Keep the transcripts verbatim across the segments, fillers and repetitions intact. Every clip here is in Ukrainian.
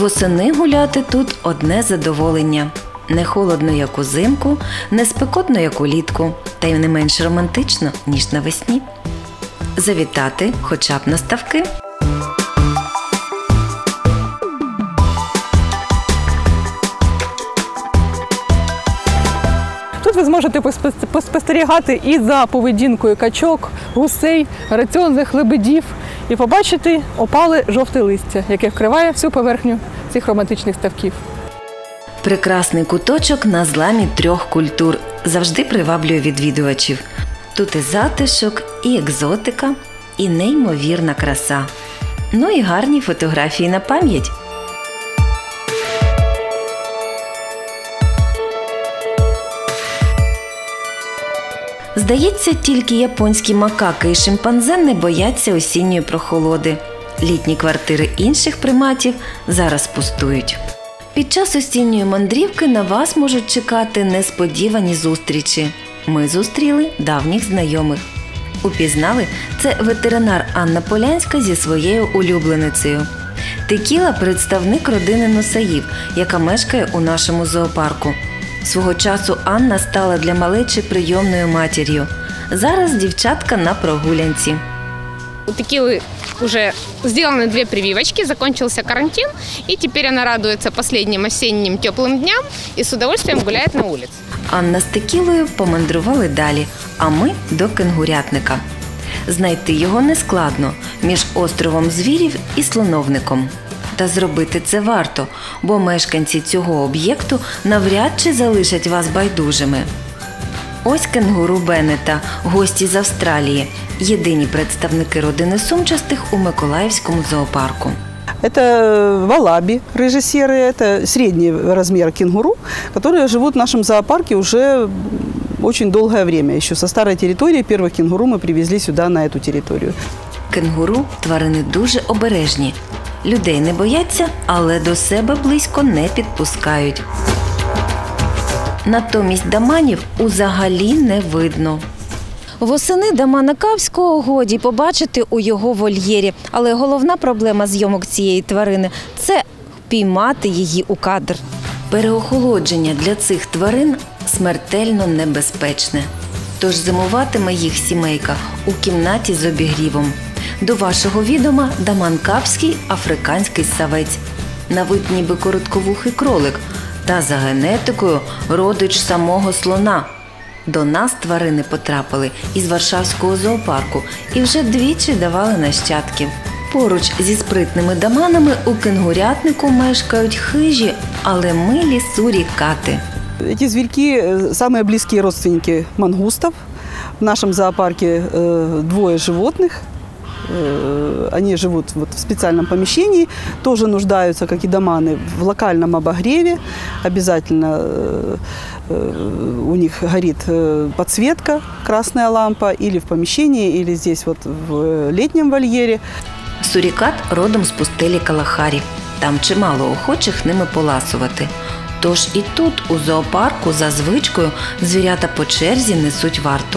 Восени гуляти тут одне задоволення. Не холодно, як узимку, не спекотно, як улітку, та й не менш романтично, ніж навесні. Завітати хоча б на ставки. Тут ви зможете поспостерігати і за поведінкою качок, гусей, раціонних лебедів і побачити опале жовте листя, яке вкриває всю поверхню цих романтичних ставків. Прекрасний куточок на зламі трьох культур завжди приваблює відвідувачів. Тут і затишок, і екзотика, і неймовірна краса. Ну і гарні фотографії на пам'ять. Здається, тільки японські макаки і шимпанзе не бояться осінньої прохолоди. Літні квартири інших приматів зараз пустують. Під час осінньої мандрівки на вас можуть чекати несподівані зустрічі. Ми зустріли давніх знайомих. Упізнали – це ветеринар Анна Полянська зі своєю улюбленицею. Текіла – представник родини Носаїв, яка мешкає у нашому зоопарку. Свого часу Анна стала для малечі прийомною матір'ю. Зараз дівчатка на прогулянці. У Текилы уже сделаны две прививочки, закончился карантин, и теперь она радуется последним осенним теплым дням и с удовольствием гуляет на улице. Анна з Текілою помандрували далі, а ми до кенгурятника. Знайти його нескладно між островом звірів і слоновником. Та зробити це варто, бо мешканці цього об'єкту навряд чи залишать вас байдужими. Ось кенгуру Беннета, гості з Австралії, єдині представники родини сумчастих у Миколаївському зоопарку. Это валаби рыжесерые, это средний размер кенгуру, которые живут в нашем зоопарке уже очень долгое время. Еще со старой территории первых кенгуру мы привезли сюда, на эту территорию. Кенгуру – тварини дуже обережні. Людей не бояться, але до себе близько не підпускають. Натомість даманів узагалі не видно. Восени дамана кавського годі побачити у його вольєрі. Але головна проблема зйомок цієї тварини – це впіймати її у кадр. Переохолодження для цих тварин смертельно небезпечне. Тож зимуватиме їх сімейка у кімнаті з обігрівом. До вашого відома даман кавський – африканський савець. На вид ніби коротковухий кролик, та за генетикою родич самого слона. До нас тварини потрапили із Варшавського зоопарку і вже двічі давали нащадків. Поруч зі спритними даманами у кенгурятнику мешкають хижі, але милі сурікати. Эти зверьки – самые близкие родственники мангустов. В нашем зоопарке двое животных. Они живут вот в специальном помещении, тоже нуждаются, как и даманы, в локальном обогреве. Обязательно у них горит подсветка, красная лампа, или в помещении, или здесь вот в летнем вольере. Сурікат родом з пустелі Калахарі. Там чимало охочих ними поласувати. Тож і тут, у зоопарку, за звичкою, звірята по черзі несуть варту.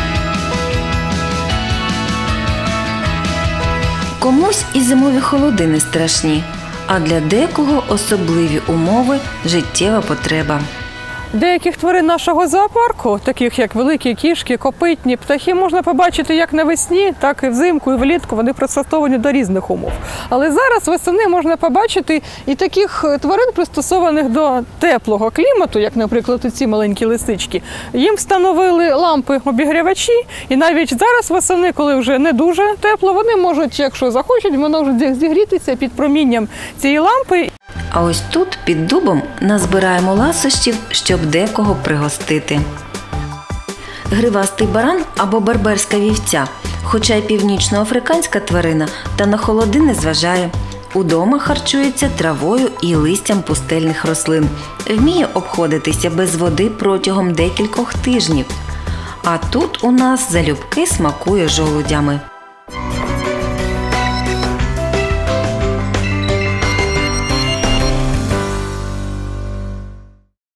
Комусь і зимові холоди не страшні, а для декого особливі умови – життєва потреба. Деяких тварин нашого зоопарку, таких як великі кішки, копитні, птахи, можна побачити як навесні, так і взимку, і влітку. Вони пристосовані до різних умов. Але зараз восени можна побачити і таких тварин, пристосованих до теплого клімату, як, наприклад, ці маленькі лисички. Їм встановили лампи-обігрівачі, і навіть зараз восени, коли вже не дуже тепло, вони можуть, якщо захочуть, вони можуть зігрітися під промінням цієї лампи. А ось тут, під дубом, назбираємо ласощів, щоб декого пригостити. Гривастий баран або берберська вівця, хоча й північноафриканська тварина, та на холоди не зважає. Удома харчується травою і листям пустельних рослин. Вміє обходитися без води протягом декількох тижнів. А тут у нас залюбки смакує жолудями.